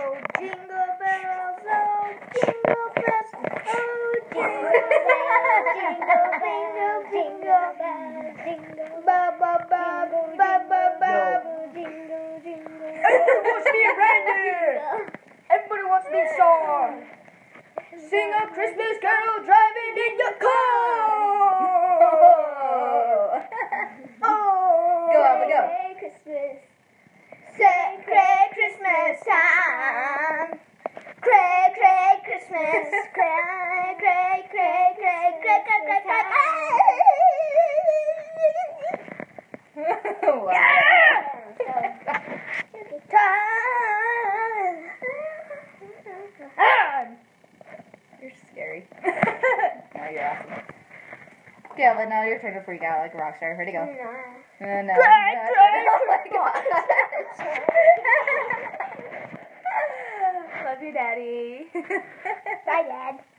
jingle bells, oh, jingle bells, oh, jingle bells, jingle, jingle bells, jingle, ba ba ba ba ba ba, jingle, jingle. Everybody wants to be a reindeer. Everybody wants to be a song. Sing a Christmas carol driving in your car. Oh, Go, Alba, go. Merry Christmas. Say, cray Christmas time. Cray, cray Christmas. Cray, cray, cray, cray, cray, cray, cray, cray. Wow. You're scary. No, you're awesome. Yeah, but now your turn to freak out like a rock star. Ready, go. No. Cray, Oh my gosh. Love you, Daddy. Bye, Dad.